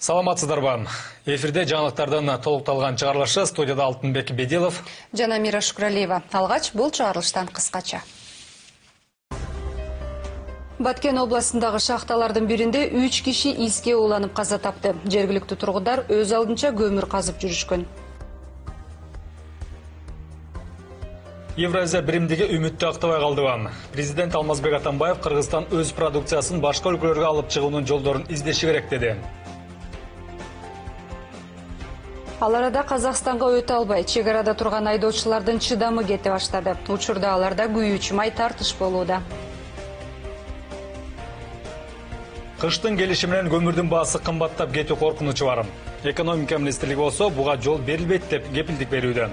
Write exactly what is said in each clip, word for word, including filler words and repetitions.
Саламатсыздарбы. Эфирде жаңалыктардан толукталган чыгарылышы, студияда Алтынбек Беделов жана Мира Шукралиева. Алгач бул чыгарылыштан кыскача. Баткен областындагы шахталардын биринде үч киши иске уланып каза тапты. Жергиликтүү тургундар өз алдынча көмүр казып жүрүшкөн. Евразия биримдиги үмүттү актабай калды. Президент Алмазбек Атамбаев Кыргызстан өз продукциясын башка өлкөлөргө алып чыгуунун жолдорун издеши керек деди. Ал арада Казакстанга өтө албай, чек арада турган айдоочулардын чыдамы кете баштады. Учурда аларда күйүүчү май тартыш болууда. Кыштын келиши менен көмүрдүн баасы кымбаттап кетүү коркунучу бар. Экономика министрлиги болсо буга жол берилбейт деп кепилдик берүүдө.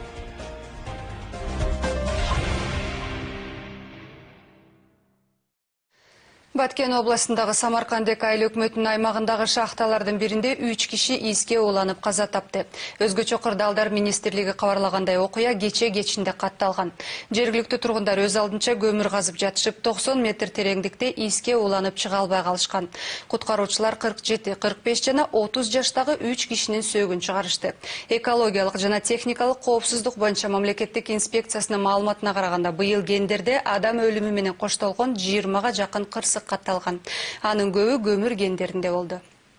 Баткен областындагы Самаркандек айыл өкмөтүнүн аймагындагы шахталардын биринде үч киши иске уланып каза тапты. Өзгөчө кырдаалдар министрлиги кабарлагандай окуя кече кечинде катталган. Жергиликтүү тургундар өз алдынча көмүр казып жатышып, токсон метр тереңдикте иске уланып чыга албай калышкан. Куткаруучулар кырк жети, кырк беш жана отуз жаштагы үч кишинин сөөгүн чыгарышты. Экологиялык жана техникалык коопсуздук боюнча мамлекеттик инспекциясынын маалыматына караганда, быйыл кендерде адам өлүмү менен коштолгон жыйырмага жакын кырсык катталган. Анын көбү көмүр кендеринде болду.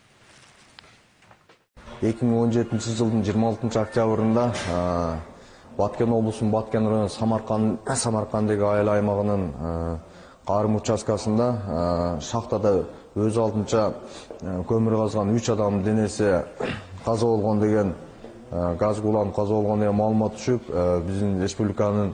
эки миң он жетинчи жылдын жыйырма алтынчы октябрында Баткен облусунун Баткен району Самаркандек айыл аймагынын карым участкасында шахтада өз алдынча көмүр казган үч адамдын денеси каза болгон деген газ уланып каза болгон деген маалымат түшүп, биздин республиканын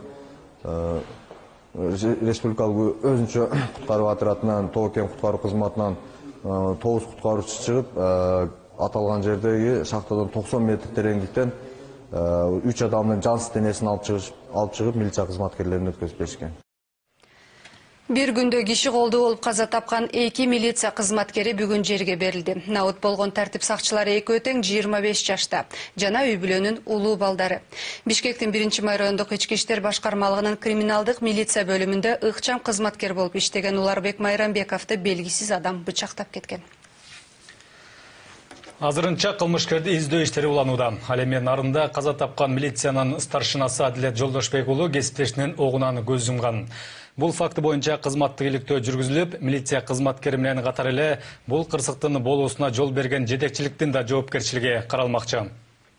республикалык өзүнчө куткаруу отрядынан, Тоо кен куткаруу кызматынан тогуз куткаруучу чыгып, аталган жердеги шахтадан токсон метр тереңдиктен үч адамдын жансыз денесин алып чыгып, милиция кызматкерлерине өткөзүп беришкен. Бир күндө киши колдуу болуп каза тапкан эки милиция кызматкери бүгүн жерге берилди. Наут болгон тартип сакчылары экөө тең жыйырма беш жашта жана үй бүлөнүн улуу балдары. Бишкектин биринчи май райондук ички иштер башкармалыгынын криминалдык милиция бөлүмүндө ыкчам кызматкер болуп иштеген Уларбек Майрамбековду белгисиз адам бычактап кеткен. Азырынча кылмышкерди издөө иштери уланууда. Ал эми нарында каза тапкан милициянын старшинасы Адилет Жолдошбек уулу кесиптешинин огунан көз жумган. Бул факты боюнча кызматтык иликтөө жүргүзүлүп, милиция кызматкери менен катар эле бул кырсыктын болуусуна жол берген жетекчиликтин да жоопкерчилиги каралмакчы.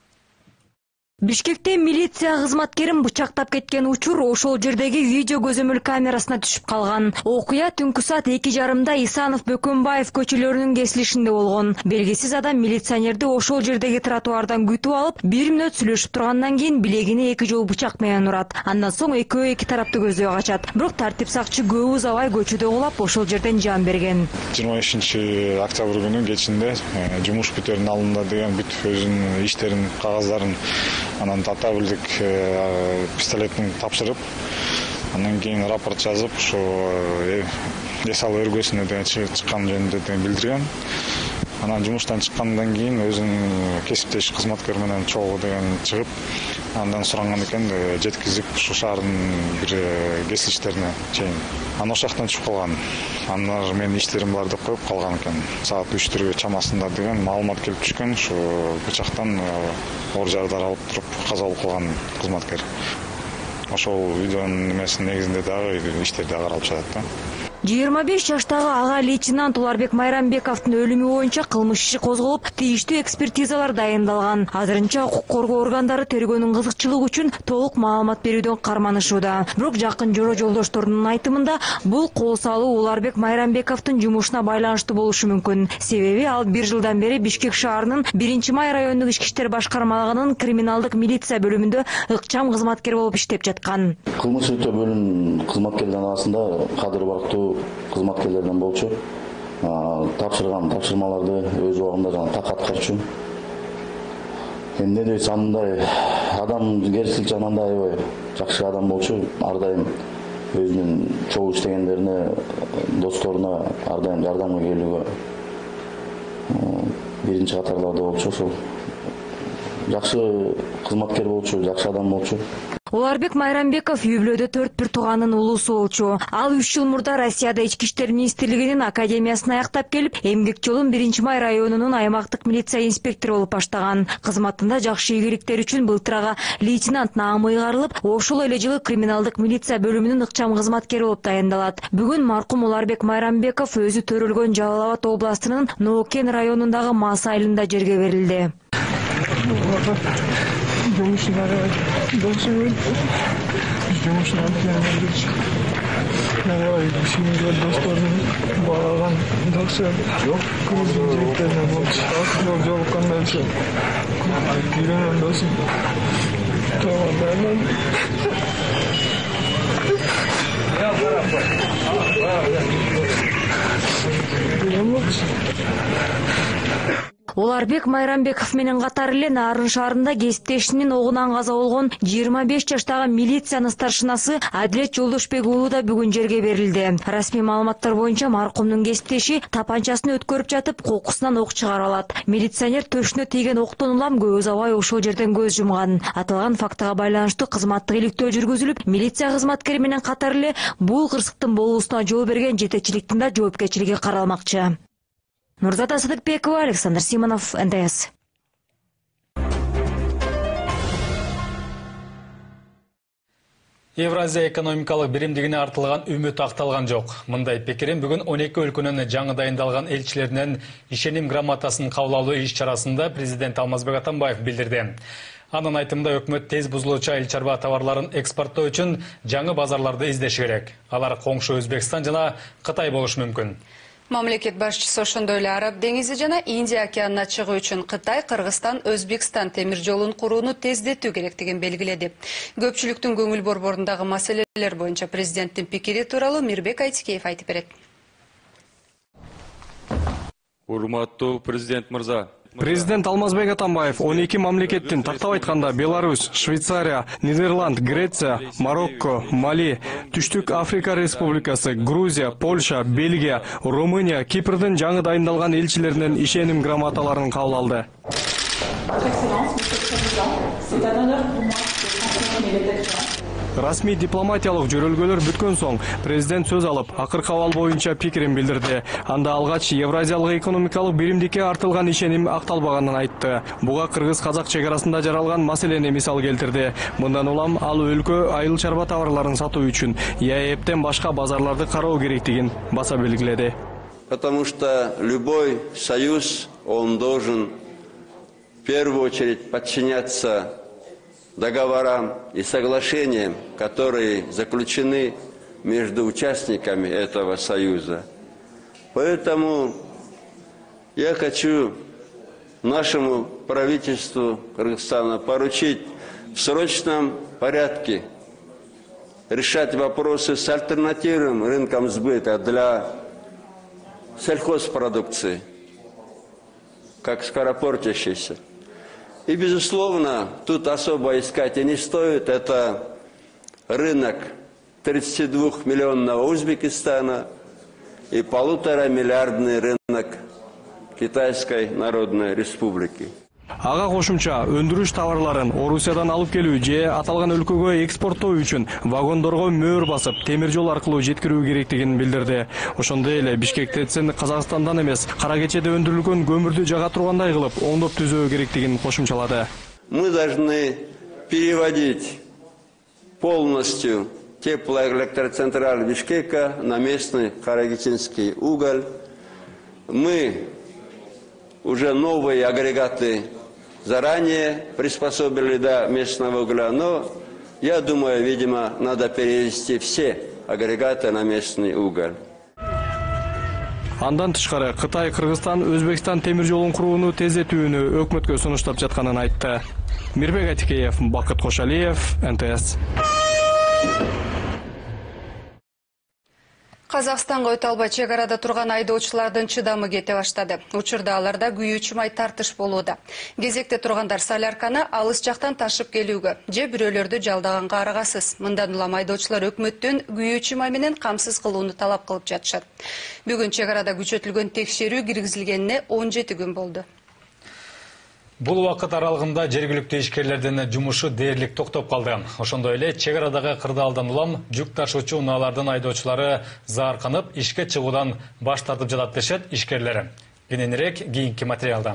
Бишкекте милиция кызматкерин бычактап кеткен учур ошол жердеги видео көзөмөл камерасына түшүп калган. Окуя түнкү саат эки жарымда Исанов Бөкөнбаев көчөлөрүнүн кесилишинде болгон. Белгисиз адам милиционерди ошол жердеги тротуардан күтүп алып, бир мүнөт сүйлөшүп тургандан кийин билегине эки жолу бычак менен урат. Андан соң экөө эки тараптуу көздөй качат. Бирок тартип сакчы көп узабай көчөдө кулап, ошол жерден жан берген. жыйырма бешинчи октябрь күнү кечинде жумуш бүтердин алдында деген бүт өзүнүн иштерин, кагаздарын анан татабилдик пистолетин тапшырып, андан кийин рапорт жазып, ошо эс алуу өргөсүнө деген чыккан жөнүндө билдирген. Анан жумуштан чыккандан кийин өзүнүн кесиптеш кызматкер менен чогуу деген чыгып, андан суранган экен, жеткизип ушу шаардын бир кесилиштерине чейин. Анан ошол жактан түшүп калган. Андан менин иштерим бар деп коюп калган экен. Саат үчтөр чамасында деген маалымат келип түшкөн, ушу бычактан оор жарадар алып туруп каза болуп калган кызматкер. Ошол видеонун немесинин негизинде дагы иштер да каралып жатат да. жыйырма беш жаштагы ага лейтенант Уларбек Майрамбековдун өлүмү боюнча кылмыш иши козголуп, тийиштүү экспертизалар дайындалган. Азырынча укук коргоо органдары тергөөнүн кызыкчылыгы үчүн толук маалымат берүүдөн карманышууда. Бирок жакын жора жолдошторунун айтымында, бул кол салуу Уларбек Майрамбековдун жумушуна байланыштуу болушу мүмкүн. Себеби ал бир жылдан бери Бишкек шаарынын биринчи май райондук ички иштер башкармалыгынын криминалдык милиция бөлүмүндө ыкчам кызматкер болуп иштеп жаткан. Кылмыш өтөө бөлүм кызматкерлеринин арасында кадыр барктуу кызматкерлерден болчу. Тапшырган тапшырмаларды өз убагында жана так аткарчу. Эмне дейт, андай адам керчилик жагынан аябай жакшы адам болчу. Ар дайым өзүнүн чогуу иштегендерине, досторуна ар дайым жардамга келүүгө биринчи катарларда болчу. Ошол жакшы кызматкер болчу, жакшы адам болчу. Уларбек Майрамбеков үй бүлөдө төрт бир тууганын улуусу болчу. Ал үч жыл мурда Россияда Ички иштер министрлигинин академиясын аяктап келип, эмгек жолун биринчи май районунун аймактык милиция инспектору болуп баштаган. Кызматында жакшы ийгиликтер үчүн былтырага лейтенант наамы ыйгарылып, ошол эле жылы криминалдык милиция бөлүмүнүн ыкчам кызматкери болуп дайындалат. Бүгүн маркум Уларбек Майрамбеков өзү төрөлгөн Жалал Абад областынын Ноокен районундагы мас айылында жерге берилди. Уларбек Майрамбеков менен катар эле Нарын шаарында кесиптешинин огунан каза болгон жыйырма беш жаштагы милициянын старшинасы Адилет Жолдошбек уулу да бүгүн жерге берилди. Расмий маалыматтар боюнча маркумдун кесиптеши тапанчасын өткөрүп жатып кокусунан ок чыгара алат. Милиционер төшүнө тийген октон улам көз абай ошол жерден көз жумган. Аталган фактыга байланыштуу кызматтык иликтөө жүргүзүлүп, милиция кызматкери менен катар эле бул кырсыктын болуусуна жол берген жетекчиликтин да жоопкерчилиги каралмакчы. Нурзата Садыкбекова, Александр Симонов, эн тэ эс. Евразия экономикалык биримдигине артылган үмүт акталган жок. Мындай пикирин бүгүн он эки өлкөнүн жаңы дайындалган элчилеринен ишеним грамотасын кабыл алуу иш-чарасында президент Алмазбек Атамбаев билдирди. Анын айтымында өкмөт тез бузулуучу айыл чарба товарларын экспорттоо үчүн жаңы базарларды издеши керек. Алар коңшу Өзбекстан жана Кытай болушу мүмкүн. Мамлекет башчысы ошондой эле Араб деңизи жана Индия океанына чыгуу үчүн Кытай, Кыргызстан, Өзбекстан темир жолун курууну тездетүү керектигин белгиледи. Көпчүлүктүн көңүл борборундагы маселелер боюнча президенттин пикири тууралуу Мирбек Айтикеев айтып берет. Урматтуу президент мырза. Президент Алмазбек Атамбаев он эки мамлекеттин, тактап айтканда Беларусь, Швейцария, Нидерланд, Греция, Марокко, Мали, Түштүк Африка Республикасы, Грузия, Польша, Бельгия, Румыния, Кипрдин жаңы дайындалган элчилеринен ишеним грамоталарын кабыл алды. Расмий дипломатиялык жөрөлгөлөр бүткөн соң президент сөз алып, акыркы абал боюнча пикирин билдирди. Анда алгач Евразиялык экономикалык биримдикке артылган ишеним акталбаганын айтты. Буга кыргыз-казак чек арасында жаралган маселени мисал келтирди. Мындан улам ал өлкө айыл чарба товарларын сатуу үчүн ЕАЭптен башка базарларды кароо керектигин баса белгиледи. Потому что любой союз, он должен в первую очередь подчиняться договорам и соглашениям, которые заключены между участниками этого союза. Поэтому я хочу нашему правительству Кыргызстана поручить в срочном порядке решать вопросы с альтернативным рынком сбыта для сельхозпродукции, как скоропортящейся. И, безусловно, тут особо искать и не стоит. Это рынок тридцатидвухмиллионного Узбекистана и полутора миллиардный рынок Китайской Народной Республики. Ага кошумча өндүрүш товарларын Орусиядан алып келүү же аталган өлкөгө экспорттоо үчүн вагондорго мөөр басып, темир жол аркылуу жеткирүү керектигин билдирди. Ошондой эле Бишкек ТЭЦин Казакстандан эмес, Кара Кечеде өндүрүлгөн көмүрдү жага тургандай кылып, оңдоп түзөө керектигин кошумчалады. Мы должны переводить полностью теплоэлектроцентраль Бишкека на местный каракеченский уголь. Мы уже новые агрегаты заранее приспособили до местного угля, но я думаю, видимо, надо перевести все агрегаты на местный уголь. Андан тышкары Кытай, Кыргызстан, Өзбекстан темир жолун курууну тездетүүнү өкмөткө сунуштап жатканын айтты. Мирбек Айтикеев, Бакыт Кошалиев, эн тэ эс. Казакстанга өтө албай чек арада турган айдоочулардын чыдамы кете баштады. Учурда аларда күйүүчү май тартыш болууда. Кезекте тургандар солярканы алыс жактан ташып келүүгө же бирөөлөрдү жалдаганга арагасыз. Мындан улам айдоочулар өкмөттөн күйүүчү май менен камсыз кылууну талап кылып жатышат. Бүгүн чек арада күчөтүлгөн текшерүү киргизилгенине он жети күн болду. Бул убакыт аралыгында жергиликтүү ишкерлердин жумушу дээрлик токтоп калды. Ошондой эле чек арадагы кырдаалдан улам жүк ташуучу унаалардын айдоочулары заарканып, ишке чыгуудан баш тартып жатат дешет ишкерлер. Кененирээк кийинки материалда.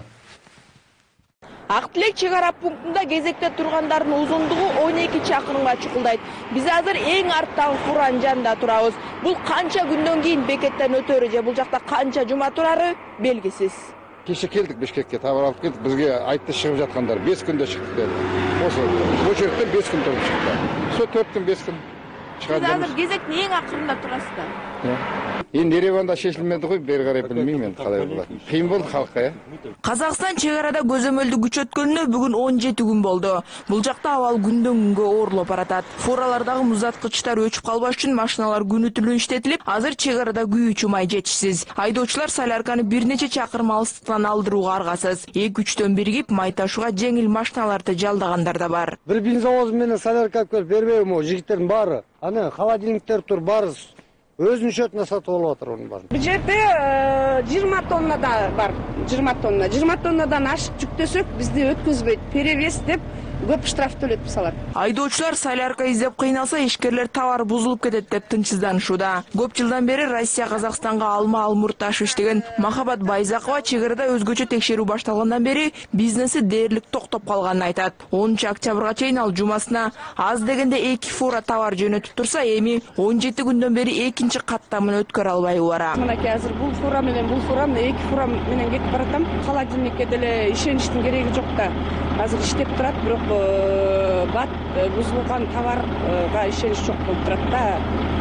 Ак Тилек чек ара пунктунда кезекте тургандардын узундугу он эки чакырымга чукулдайт. Биз азыр эң арттагы фуранын жанында турабыз. Бул канча күндөн кийин бекеттен өтөрү же бул жакта канча жума турары белгисиз. Кеше келдік Бишкекке, товар алып келдік. Бізге айтты шығып жатқандар бес күнде шықтық деді. Осы бұл жерден бес күн тұрып шықты. Сол төрт күн бес күн шығады. Сіз азыр кезектің ең ақырында тұрасыздар. Енді Ереванда шешілмеді ғой, бері қарай білмеймін қалай болады. Қиын болды халыққа, иә. Қазақстан чек-арада көзөмөлдү күчөткөнүнө бүгүн он жети күн болду. Бул жакта абал күндөн күнгө оорлоп баратат. Фуралардагы музаткычтар өчүп калбаш үчүн машиналар күнү түнү иштетилип, азыр чек-арада күйүүчү май жетишсиз. Айдоочулар солярканы бир нече чакырым алыстыктан алдырууга аргасыз. эки үчтөн биригип май ташууга жеңил машиналарды жалдагандар да бар. Бир бензовоз менен солярка алып бербейм о жигиттердин баары. Аны холодильниктер тур баары өзүнүн счетуна сатып алып атыр онун баарын. Бул жерде жыйырма тонна да бар. жыйырма тонна. жыйырма тоннадан ашык жүктөсөк бизди өткөзбөйт. Перевес деп көп штраф төлөтүп салат. Айдоочулар солярка издеп кыйналса, ишкерлер товар бузулуп кетет деп тынчсызданышууда. Көп жылдан бери Россия Казакстанга алма алмурт ташып иштеген Махабат Байзакова чек-арада өзгөчө текшерүү башталгандан бери бизнеси дээрлик токтоп калганын айтат. онунчу октябрга чейин ал жумасына аз дегенде эки фура товар жөнөтүп турса, эми он жети күндөн бери экинчи каттамын өткөрө албай бара. Мынакей азыр бул фура менен бул фура эки фура менен кетип баратам. Холодильникке деле ишеништин кереги жок да. Азыр иштеп турат, бирок бат бузулган товарга ишенич жок болуп турат да.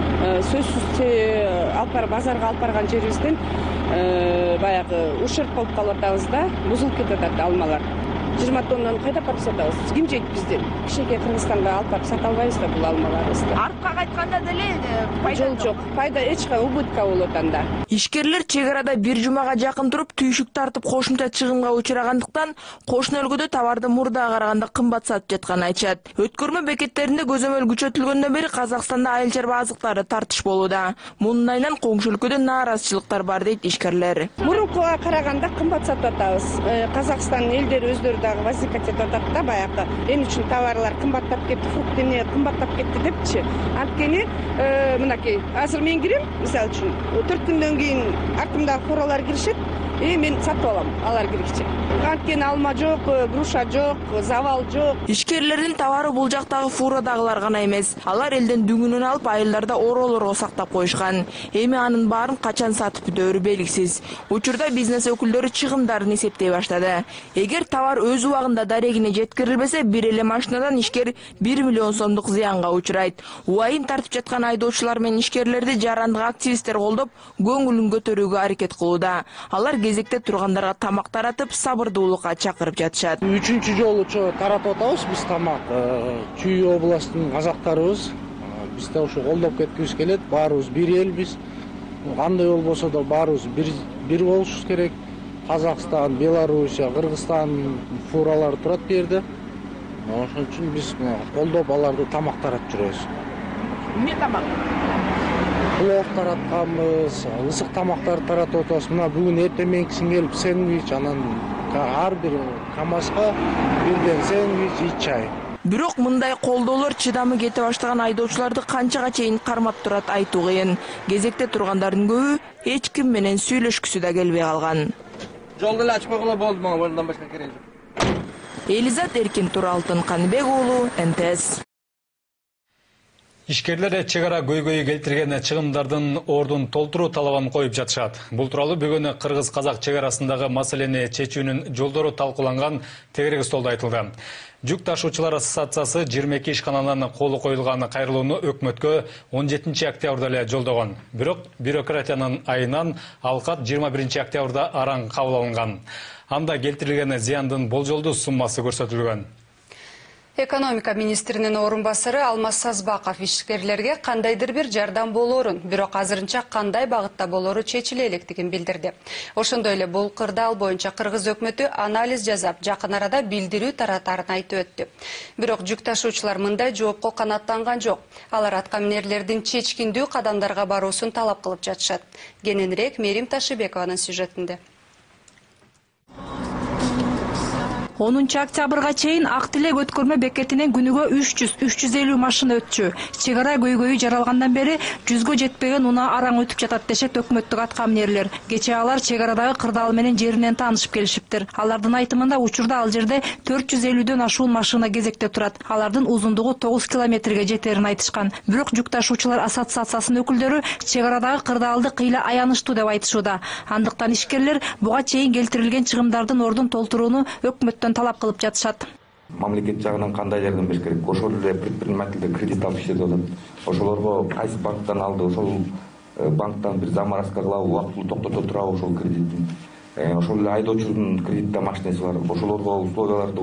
Сөзсүз алып барып базарга алып барган жерибизден баягы ушерп болуп калып атабыз да, бузулуп кетип атат алмалар. жыйырма тоннаны кайда барып сатабыз? Ким жейт бизден? Кичинекей Кыргызстанга алып барып сата албайбыз да бул алмаларыбызды. Артка кайтканда деле пайда жок. Пайда эч кандай убытка болот анда. Ишкерлер чек-арада бир жумага жакын туруп, түйшүк тартып кошумча чыгымга учурагандыктан, кошуна өлкөдө товарды мурда караганда кымбат сатып жатканын айтышат. Өткөрмө бекеттеринде көзөмөл күчөтүлгөндөн бери Казакстанда айыл чарба азыктары тартыш болууда. Мунун айынан коңшу өлкөдө нааразычылыктар бар дейт ишкерлер. Мурункуга караганда кымбат сатып атабыз. Казакстан элдери өздөрү дагы возникать этип атат да баягы. Эмне үчүн товарлар кымбаттап кетти, фрукт эмне кымбаттап кетти депчи. Анткени мынакей азыр мен кирем, мисалы үчүн төрт күндөн кийин артымдагы фуралар киришет, и мен сатып алам алар киргиче. Анткени алма жок, груша жок, завал жок. Ишкерлердин товары бул жактагы фурадагылар гана эмес. Алар элден дүңүнүн алып айылдарда ороолорго сактап коюшкан. Эми анын баарын качан сатып бүтөөрү белгисиз. Учурда бизнес өкүлдөрү чыгымдарын эсептей баштады. Эгер товар өз убагында дарегине жеткирилбесе, бир эле машинадан ишкер бир миллион сомдук зыянга учурайт. Убайын тартып жаткан айдоочулар менен ишкерлерди жарандык активисттер колдоп, көңүлүн көтөрүүгө аракет кылууда. Алар кезекте тургандарга тамак таратып, сабырдуулукка чакырып жатышат. Үчүнчү жолу таратып атабыз биз тамак. Чүй областынын казактарыбыз бизде ошо колдоп кеткибиз келет. Баарыбыз бир элбиз. Кандай болбосо да баарыбыз бир бир болушубуз керек. Казакстан, Белоруссия, Кыргызстан фуралары турат бу жерде. Ошон үчүн биз колдоп аларды тамак таратып жүрөбүз. Эмне тамак? Плов таратканбыз, ысык тамактарды таратып атабыз. Мына бүгүн эртең менкисин келип сэндвич, анан ар бир КамАЗга бирден сэндвич, и чай. Бирок мындай колдоолор чыдамы кете баштаган айдоочуларды канчага чейин кармап турат айтуу кыйын. Кезекте тургандардын көбү эч ким менен сүйлөшкүсү да келбей калган. Жолду эле ачып койгола болду, мага мындан башка кереги жок. Элизат Эркин, Туралтын Каныбек уулу, Н Т С. Ишкерлер чек-ара көйгөйү келтирген чыгымдардын ордун толтуруу талабын коюп жатышат. Бул тууралуу бүгүн Кыргыз-Казак чек-арасындагы маселени чечүүнүн жолдору талкууланган тегерек столдо айтылды. Жүк ташуучулар ассоциациясы жыйырма эки ишкананын колу коюлган кайрылууну өкмөткө он жетинчи октябрда эле жолдогон. Бирок бюрократиянын айынан ал кат жыйырма биринчи октябрда араң кабыл алынган. Анда келтирилген зыяндын болжолдуу суммасы көрсөтүлгөн. Экономика министринин орун басары Алмаз Сазбаков ишкерлерге кандайдыр бир жардам болоорун, бирок азырынча кандай багытта болоору чечиле электигин билдирди. Ошондой эле бул кырдаал боюнча Кыргыз өкмөтү анализ жасап, жакын арада билдирүү таратарын айтып өттү. Бирок жүк ташуучулар мындай жоопко канааттанган жок. Алар аткаминерлердин чечкиндүү кадамдарга баруусун талап кылып жатышат. Кененирээк Мерим Ташыбекованын сюжетинде. онунчу октябрга чейин Ак Тилек өткөрмө бекетинен күнүгө үч жүз үч жүз элүү машина өтчү. Чек ара көйгөйү жаралгандан бери жүзгө жетпеген унаа араң өтүп жатат дешет өкмөттүк аткаминерлер. Кече алар чек арадагы кырдаал менен жеринен таанышып келишиптир. Алардын айтымында учурда ал жерде төрт жүз элүүдөн ашуун машина кезекте турат. Алардын узундугу тогуз километрге жетерин айтышкан. Бирок жүк ташуучулар ассоциациясынын өкүлдөрү чек арадагы кырдаалды кыйла аянычтуу деп айтышууда. Андыктан ишкерлер буга чейин келтирилген чыгымдардын ордун толтурууну өкмөттөн талап кылып жатышат. Мамлекет жагынан кандай жардам бериш керек? Ошол эле предпринимательдер кредит алып иштеп атат. Ошолорго кайсы банктан алды, ошол банктан бир замаразка кылабы, убактылуу токтото турабы ошол кредитин. Ошол эле айдоочунун кредитте машинеси бар. Ошолорго условияларды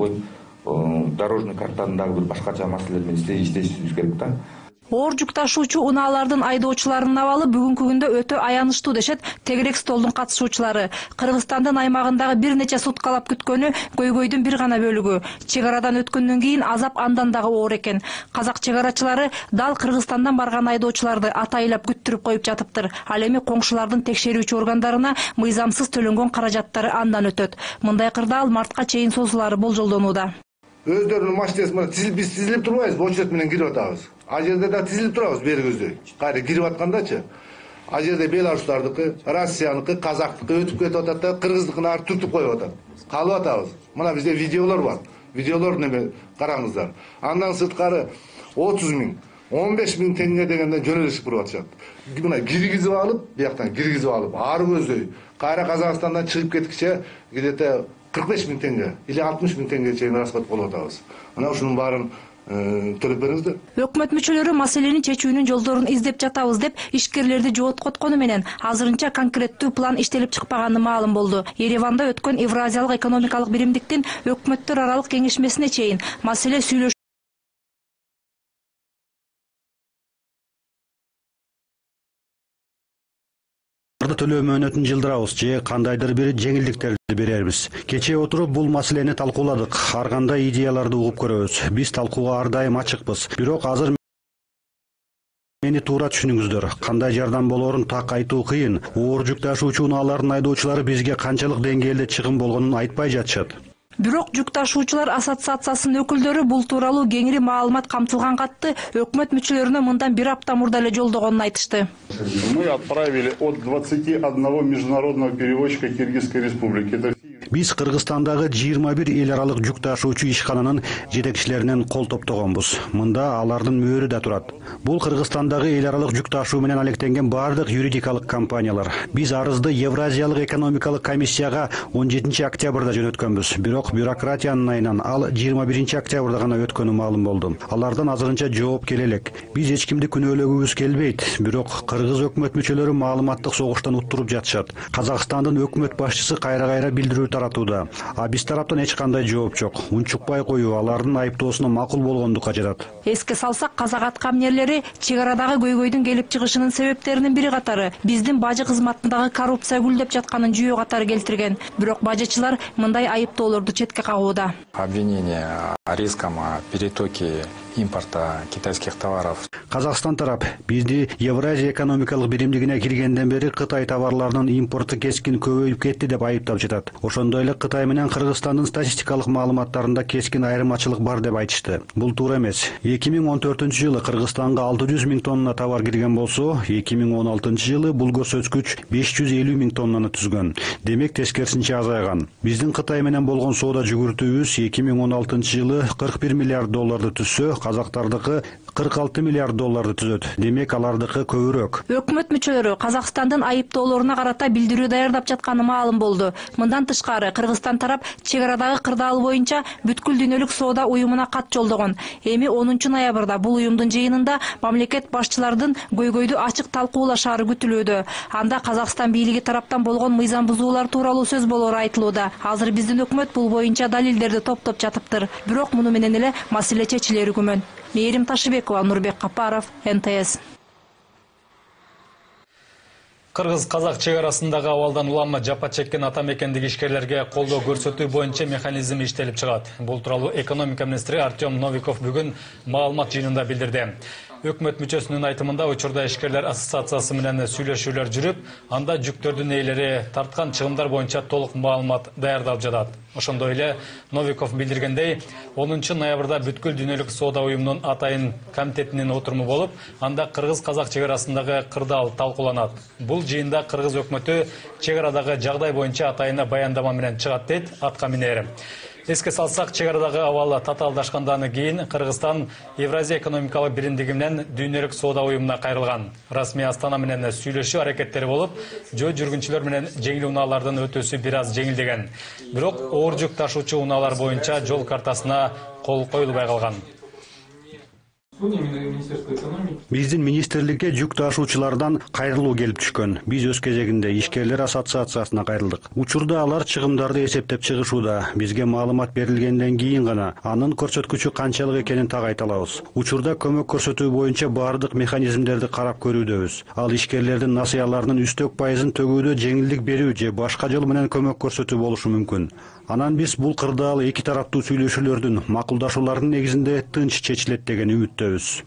коюп, дорожный картаны дагы бир башкача маселелер менен иштешибиз керек да. Оор жүк ташуучу унаалардын айдоочуларынын абалы бүгүнкү күндө өтө аянычтуу дешет тегерек столдун катышуучулары. Кыргызстандын аймагындагы бир нече суткалап күткөнү көйгөйдүн бир гана бөлүгү. Чек арадан өткөндөн кийин азап андан дагы оор экен. Казак чек арачылары дал Кыргызстандан барган айдоочуларды атайлап күттүрүп коюп жатыптыр. Ал эми коңшулардын текшерүүчү органдарына мыйзамсыз төлөнгөн каражаттары андан өтөт. Мындай кырдаал мартка чейин созулары болжолдонууда. Өздөрүнүн машинасы менен тизилип биз тизилип турбайбыз, очеред менен кирип атабыз. А жерде да тизилип турабыз бери көздөй. Кайра кирип аткандачы. А жерде беларустардыкы, Россияныкы, казактыкы өтүп кетип атат да, кыргыздыкын ары түртүп коюп атат. Калып атабыз. Мына бизде видеолор бар. Видеолор неме караңыздар. Андан сырткары отуз миң, он беш миң теңге дегенде жөнөлүшүп туруп атышат. Мына киргизип алып, бияктан киргизип алып, ары көздөй. Кайра Казакстандан чыгып кеткиче где-то кырк беш миң теңге или алтымыш миң теңге чейин расход болуп атабыз. Мына ушунун баарын төлөп бериңиздер. Өкмөт мүчөлөрү маселени чечүүнүн жолдорун издеп жатабыз деп ишкерлерди жооткоткону менен азырынча конкреттүү план иштелип чыкпаганы маалым болду. Ереванда өткөн Евразиялык экономикалык биримдиктин өкмөттөр аралык кеңешмесине чейин маселе сүйлөшүлүп төлөө мөөнөтүн жылдырабыз же кандайдыр бир жеңилдиктерди берербиз. Кечээ отуруп бул маселени талкууладык. Ар кандай идеяларды угуп көрөбүз. Биз талкууга ар дайым ачыкпыз. Бирок азыр мени туура түшүнүңүздөр. Кандай жардам болорун так айтуу кыйын. Оор жүк ташуучу унаалардын айдоочулары бизге канчалык деңгээлде чыгым болгонун айтпай жатышат. Бирок жүк ташуучулар ассоциациясынын өкүлдөрү бул тууралуу кеңири маалымат камтылган катты өкмөт мүчөлөрүнө мындан бир апта мурда эле жолдогонун айтышты. Мы отправили от двадцати одного международного перевозчика Киргизской республики. Биз Кыргызстандагы жыйырма бир эл аралык жүк ташуучу ишкананын жетекчилеринен кол топтогонбуз. Мында алардын мөөрү да турат. Бул Кыргызстандагы эл аралык жүк ташуу менен алектенген бардык юридикалык компаниялар. Биз арызды Евразиялык экономикалык комиссияга он жетинчи октябрда жөнөткөнбүз. Бирок бюрократиянын айынан ал жыйырма биринчи октябрда гана өткөнү маалым болду. Алардан азырынча жооп келе элек. Биз эч кимди күнөөлөгүбүз келбейт. Бирок кыргыз өкмөт мүчөлөрү маалыматтык согуштан уттуруп жатышат. Казакстандын өкмөт башчысы кайра-кайра билдирүү таратууда. А биз тараптан эч кандай жооп жок. Унчукпай коюу алардын айыптоосуна макул болгондукка жатат. Эске салсак, казак аткаминерлери чек арадагы көйгөйдүн келип чыгышынын себептеринин бири катары биздин бажы кызматындагы коррупция гүлдөп жатканын жүйө катары келтирген. Бирок бажычылар мындай айыптоолорду четке кагууда. Обвинение о резком перетоке импорта китайских товаров. Казакстан тарап бизди Евразия экономикалык биримдигине киргенден бери Кытай товарларынын импорту кескин көбөйүп кетти деп айыптап жатат. Ошондой эле Кытай менен Кыргызстандын статистикалык маалыматтарында кескин айырмачылык бар деп айтышты. Бул туура эмес. эки миң он төртүнчү жылы Кыргызстанга алты жүз миң тонна товар кирген болсо, эки миң он алтынчы жылы бул көрсөткүч беш жүз элүү миң тоннаны түзгөн. Демек тескерисинче азайган. Биздин Кытай менен болгон соода жүгүртүүбүз эки миң он алтынчы жылы кырк бир миллиард долларды түзсө, казактардыкы кырк алты миллиард долларды түзөт. Демек алардыкы көбүрөөк. Өкмөт мүчөлөрү Казакстандын айыптоолоруна карата билдирүү даярдап жатканы маалым болду. Мындан тышкары Кыргызстан тарап чек арадагы кырдаал боюнча бүткүл дүйнөлүк соода уюмуна кат жолдогон. Эми онунчу ноябрда бул уюмдун жыйынында мамлекет башчылардын көйгөйдү ачык талкуулашары күтүлүүдө. Анда Казакстан бийлиги тараптан болгон мыйзам бузуулар тууралуу сөз болору айтылууда. Азыр биздин өкмөт бул боюнча далилдерди топтоп жатыптыр. Бирок муну менен эле маселе чечилери күмөн. Мээрим Ташыбекова, Нурбек Капаров, эн тэ эс. Кыргыз-казак чек арасындагы абалдан уланма жапа чеккен ата мекендеги ишкерлерге колдоо көрсөтүү боюнча механизм иштелип чыгат. Бул тууралуу экономика министри Артем Новиков бүгүн маалымат жыйынында билдирди. Өкмөт мүчөсүнүн айтымында учурда ишкерлер ассоциациясы менен сүйлөшүүлөр жүрүп, анда жүктөрдүн ээлери тарткан чыгымдар боюнча толук маалымат даярдалып жатат. Ошондой эле Новиков билдиргендей, онунчу ноябрда бүткүл дүйнөлүк соода уюмунун атайын комитетинин отуруму болуп, анда кыргыз-казак чек арасындагы кырдаал талкууланат. Бул жыйында кыргыз өкмөтү чек арадагы жагдай боюнча атайын баяндама менен чыгат дейт атка минери. Эске салсак, чек арадагы абалы татаалдашкандан кийин Кыргызстан Евразия экономикалык биримдиги менен дүйнөлүк соода уюмуна кайрылган. Расмий Астана менен сүйлөшүү аракеттери болуп, жөө жүргүнчүлөр менен жеңил унаалардын өтүүсү бир аз жеңилдеген. Бирок оор жүк ташуучу унаалар боюнча жол картасына кол коюлбай калган. Биздин министрликке жүк ташуучулардан кайрылуу келип түшкөн. Биз өз кезегинде ишкерлер ассоциациясына кайрылдык. Учурда алар чыгымдарды эсептеп чыгышууда. Бизге маалымат берилгенден кийин гана анын көрсөткүчү канчалык экенин так айта алабыз. Учурда көмөк көрсөтүү боюнча бардык механизмдерди карап көрүүдөбүз. Ал ишкерлердин насыяларынын үстөк пайызын төгүүдө жеңилдик берүү же башка жол менен көмөк көрсөтүү болушу мүмкүн. Анан биз бул кырдаал эки тараптуу сүйлөшүүлөрдүн, макулдашуулардын негизинде тынч чечилет деген үмүттөбүз.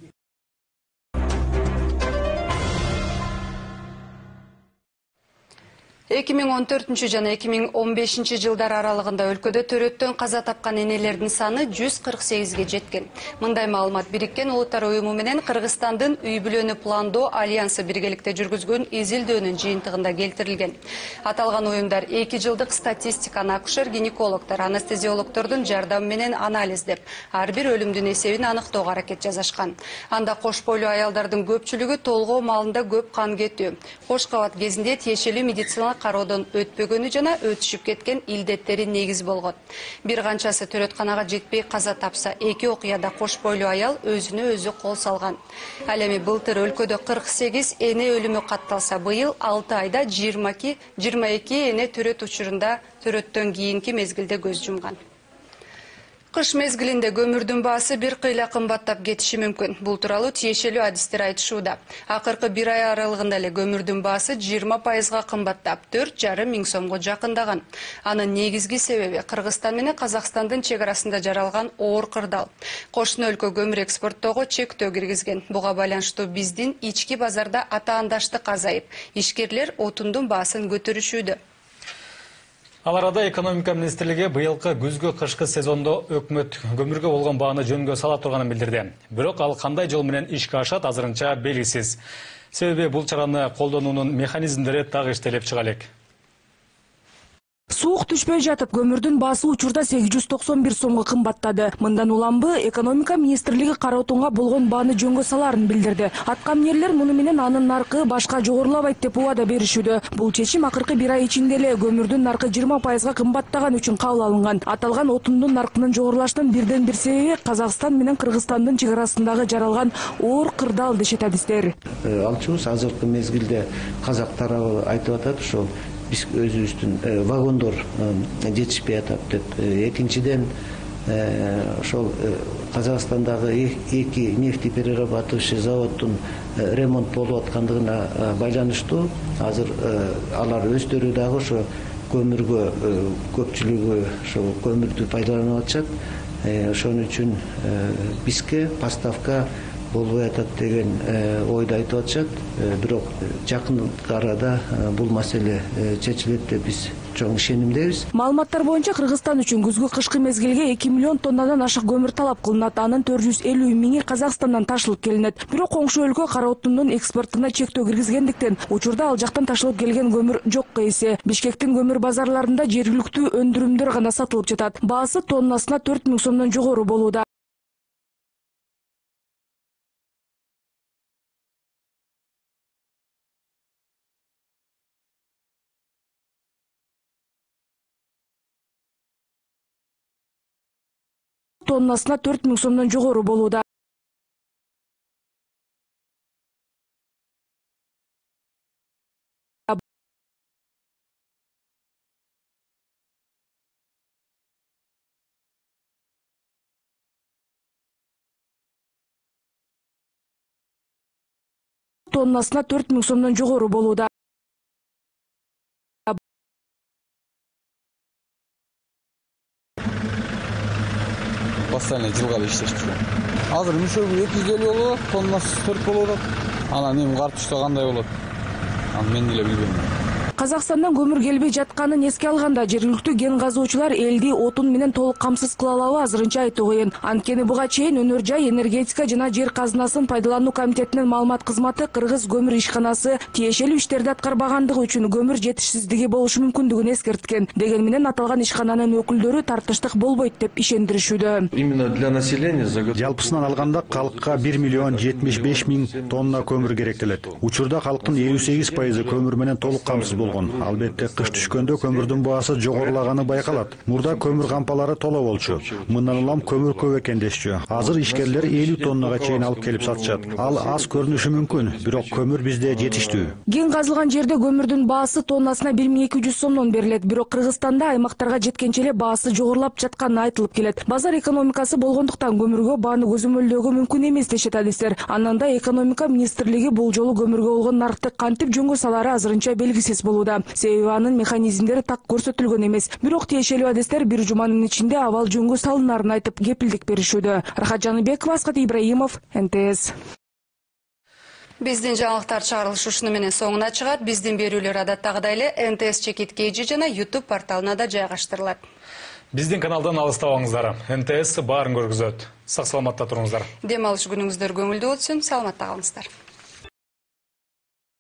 эки миң он төртүнчү жана эки миң он бешинчи жылдар аралыгында өлкөдө төрөттөн каза тапкан энелердин саны жүз кырк сегизге жеткен. Мындай маалымат Бириккен Улуттар уюму менен Кыргызстандын үй бүлөнү пландоо альянсы биргеликте жүргүзгөн изилдөөнүн жыйынтыгында келтирилген. Аталган уюмдар эки жылдык статистиканы акушер-гинекологдор, анестезиологдордун жардамы менен анализдеп, ар бир өлүмдүн эсебин аныктоого аракет жасашкан. Анда кош бойлуу аялдардын көпчүлүгү толгоо маалында көп кан кетүү, кош кабат кезинде тиешелүү медициналык кароодон өтпөгөнү жана өтүшүп кеткен илдеттери негиз болгон. Бир канчасы төрөтканага жетпей каза тапса, эки окуяда кош бойлуу аял өзүнө өзү кол салган. Ал эми былтыр өлкөдө кырк сегиз эне өлүмү катталса, быйыл алты айда жыйырма эки эне төрөт учурунда төрөттөн кийинки мезгилде көз жумган. Кыш мезгилинде көмүрдүн баасы бир кыйла кымбаттап кетиши мүмкүн. Бул тууралуу тиешелүү адистер айтышууда. Акыркы бир ай аралыгында эле көмүрдүн баасы жыйырма пайызга кымбаттап, төрт жарым миң сомго жакындаган. Анын негизги себеби Кыргызстан менен Казакстандын чек арасында жаралган оор кырдаал. Кошуна өлкө көмүр экспорттоого чектөө киргизген. Буга байланыштуу биздин ички базарда атаандаштык азайып, ишкерлер отундун баасын көтөрүшүүдө. Ал арада экономика министрлиги быйылкы күзгү кышкы сезондо өкмөт көмүргө болгон бааны жөнгө сала турганын билдирди. Бирок ал кандай жол менен ишке ашат азырынча белгисиз. Себеби бул чараны колдонуунун механизмдери так иштелип чыга элек. Суук түшпөй жатып, көмүрдүн баасы учурда сегиз жүз токсон бир сомго кымбаттады. Мындан уламбы экономика министрлиги кароотунга болгон бааны жөнгө саларын билдирди. Аткаминерлер муну менен анын наркы башка жогорулабайт деп убада беришүүдө. Бул чечим акыркы бир ай ичинде эле көмүрдүн наркы жыйырма пайызга кымбаттаган үчүн кабыл алынган. Аталган отундун наркынын жогорулашынын бирден бир себеби Казакстан менен Кыргызстандын чек арасындагы жаралган оор кырдаал дешет адистер. Алчубуз азыркы мезгилде казак тарабы айтып атат, ошол биз өзүбүздүн вагондор жетишпей атат деп. Экинчиден ошол Казакстандагы эки нефтеперерабатывающий заводдун ремонт болуп аткандыгына байланыштуу азыр алар өздөрү дагы ошо көмүргө көпчүлүгү ошол көмүрдү пайдаланып атышат. Ошон үчүн бизге поставка болбой атат деген ойду айтып атышат. Бирок жакын арада бул маселе чечилет деп биз чоң ишенимдебиз. Маалыматтар боюнча Кыргызстан үчүн күзгү кышкы мезгилге эки миллион тоннадан ашык көмүр талап кылынат. Анын төрт жүз элүү миңи Казакстандан ташылып келинет. Бирок коңшу өлкө кара отундун экспортуна чектөө киргизгендиктен учурда ал жактан ташылып келген көмүр жокко эсе. Бишкектин көмүр базарларында жергиликтүү өндүрүмдөр гана сатылып жатат. Баасы тоннасына төрт миң сомдон жогору болууда. Тоннасына төрт миң сомдон жогору болууда. Тоннасына төрт миң сомдон жогору болууда. Постоянно жылга иштешип жүрөм. Азыр мüşөгү эки жүз элүү болот, тоннасы төрт болуп атат. Анан эми картошта кандай болот? Аны мен деле билбейм. Казакстандан көмүр келбей жатканын эске алганда жергиликтүү кен казуучулар элди отун менен толук камсыз кыла алабы азырынча айтуу кыйын. Анткени буга чейин Өнөр жай энергетика жана жер казынасын пайдалануу комитетинин маалымат кызматы Кыргыз көмүр ишканасы тиешелүү иштерди аткарбагандыгы үчүн көмүр жетишсиздиги болушу мүмкүндүгүн эскерткен. Дегени менен аталган ишкананын өкүлдөрү тартыштык болбойт деп ишендиришүүдө. Именно для населения жалпысынан алганда калкка бир миллион жетимиш беш миң тонна көмүр керектелет. Учурда калктын элүү сегиз пайызы көмүр менен толук камсыз болгон. Албетте кыш түшкөндө көмүрдүн баасы жогорулаганы байкалат. Мурда көмүр кампалары толо болчу. Мындан улам көмүр көп экендешчү. Азыр ишкерлер элүү тоннага чейин алып келип сатышат. Ал аз көрүнүшү мүмкүн, бирок көмүр бизде жетиштүү. Кен казылган жерде көмүрдүн баасы тоннасына бир миң эки жүз сомдон берилет. Бирок Кыргызстанда аймактарга жеткенче эле баасы жогорулап жатканы айтылып келет. Базар экономикасы болгондуктан көмүргө бааны көзөмөлдөөгө мүмкүн эмес дешет адистер. Андан да экономика министрлиги бул жолу көмүргө болгон наркты кантип жөнгө салары азырынча белгисиз болууда. Себеби анын механизмдери так көрсөтүлгөн эмес. Бирок тиешелүү адистер бир жуманын ичинде абал жөнгө салынарын айтып кепилдик беришүүдө. Рахат Жаныбекова, Аскат Ибраимов, эн тэ эс. Биздин жаңылыктар чыгарылышы ушуну менен соңуна чыгат. Биздин берүүлөр адаттагыдай эле эн тэ эс чекит кейжи жана YouTube порталына да жайгаштырылат. Биздин каналдан алыстабаңыздар. эн тэ эс баарын көргүзөт. Сак саламатта туруңуздар. Дем алыш күнүңүздөр көңүлдүү болсун. Саламатта калыңыздар.